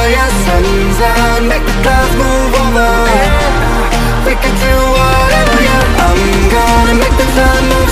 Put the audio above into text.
yeah, sun's out, make the clouds move over. We can do whatever, yeah. I'm gonna make the clouds move